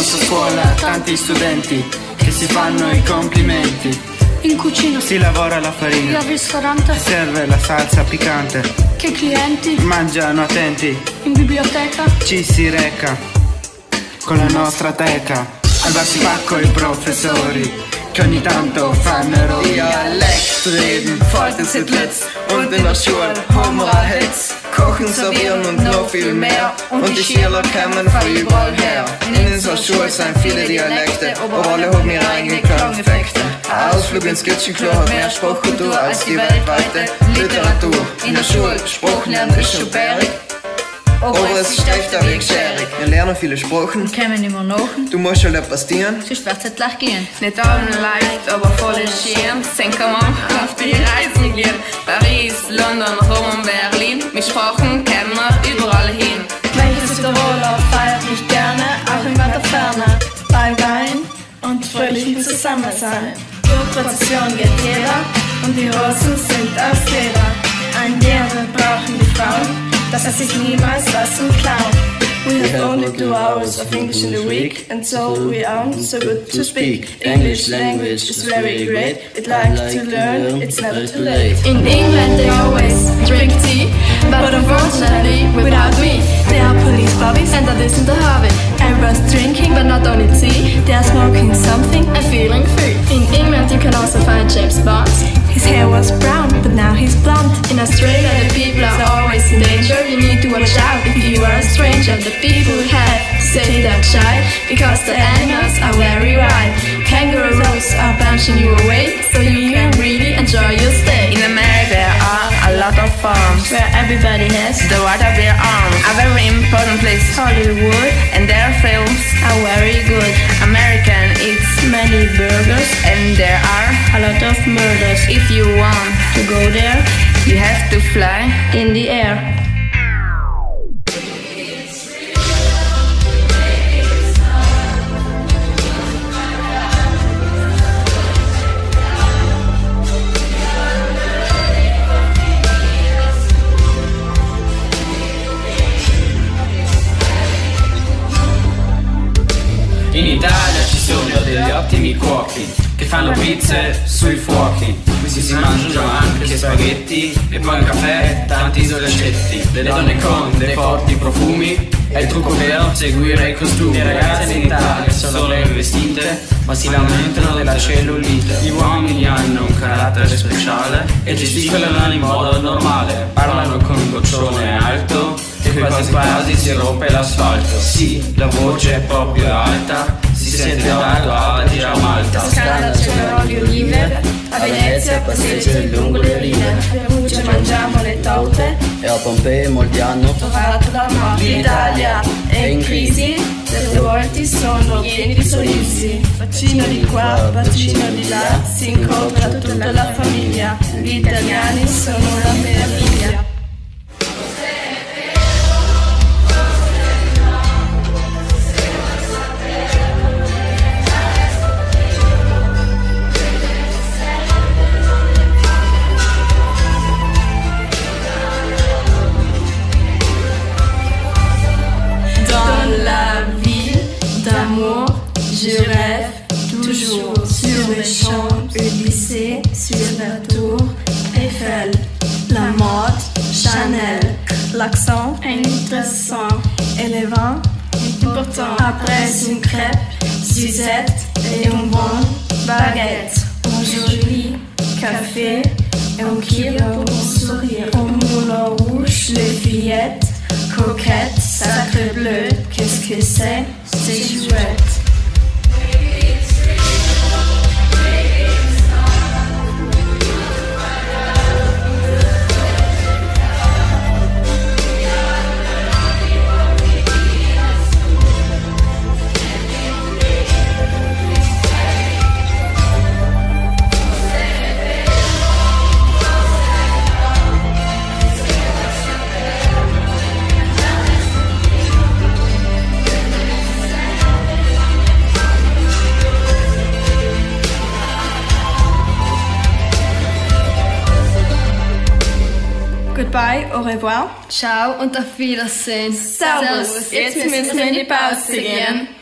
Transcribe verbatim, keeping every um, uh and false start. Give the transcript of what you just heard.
nostra scuola tanti studenti che si fanno i complimenti. In cucina si lavora la farina, al ristorante serve la salsa piccante, che clienti mangiano attenti. In biblioteca ci si reca con la nostra teca. Al bar si fa coi professori che ogni tanto fanno errori. Dialekt reden, folgt es letzt. Und in der Schule haben wir ein Hetz. Kochen, servieren und noch viel mehr. Und die Schüler kommen von überall her. In unserer Schule sind viele Dialekte, aber alle haben ihre eigenen Klangeffekte. Ein Ausflug ins Götschenklo hat mehr Sprachkultur als die weltweite Literatur. In der Schule Sprachen lernen ist schon bärig, aber es ist echt ein wenig schwierig. Wir lernen viele Sprachen, kommen immer nach. Du musst schon etwas tun, sonst wird es gleich gehen. Nicht allen leicht, aber voll schön. Zehn kann man auf die Reisen gehen. Paris, London, Rom und Berlin. Mit Sprachen kommen wir überall hin. Welches Südtiroler feiert mich gerne, auch in weiter Ferne. Bei Wein und fröhlichem Zusammensein. Zur Prozession geht jeder und die Rosen sind aus Leder. Ein Lehrer brauchen die Frauen, dass er sich niemals lassen klauen. We have only two hours of English in the week, and so we aren't so good to speak. English language is very great, we'd like to learn, it's never too late. In England they always drink tea, but unfortunately without me. They are police bobbies and that isn't a hobby. Everyone's drinking but not only tea, they are smoking something and feeling free. In England you can also find James Bond. His hair was brown, but now he's blonde. In Australia the people are always in danger. You need to watch out if you are a stranger. The people have to save their child, because the animals are very wild. Kangaroos are punching you away, so you can really enjoy your stay. In America there are a lot of farms where everybody has the right of their arms. A very important place, Hollywood, and their films are very good. American eats many burgers, and there are a lot of murders. If you want to go there, you have to fly in the air. In Italia ci sono degli ottimi cuochi che fanno pizze sui fuochi. Qui si mangiano anche spaghetti e poi un caffè e tanti dolcetti. Le donne con dei forti profumi è il trucco vero, seguire i costumi. Le ragazze in Italia sono ben vestite ma si lamentano della cellulite. Gli uomini hanno un carattere speciale e gesticolano in modo normale. Parlano con un goccione alto e quasi quasi si rompe l'asfalto. Sì, la voce è proprio alta, si sente dato a dire a Malta. A Toscana c'è le olive, a Venezia passeggi lungo le rive. A Perugia mangiamo le torte e a Pompei molti hanno trovato la morte. L'Italia è in crisi, le volti sono pieni di sorrisi. Vaccino di qua, vaccino di là, si incontra tutta la famiglia. Gli italiani sono la meraviglia. Je rêve toujours sur les champs Élysées, sur la tour Eiffel. La mode, Chanel, l'accent intéressant, élevant, important. Après une crêpe, Suzette et un bon baguette. Un joli café et un kilo pour sourire. Un moulin rouge, les fillettes, coquettes, sacré bleu, qu'est-ce que c'est? C'est chouette. Goodbye, au revoir. Ciao und auf Wiedersehen. Servus, jetzt müssen wir in die Pause gehen.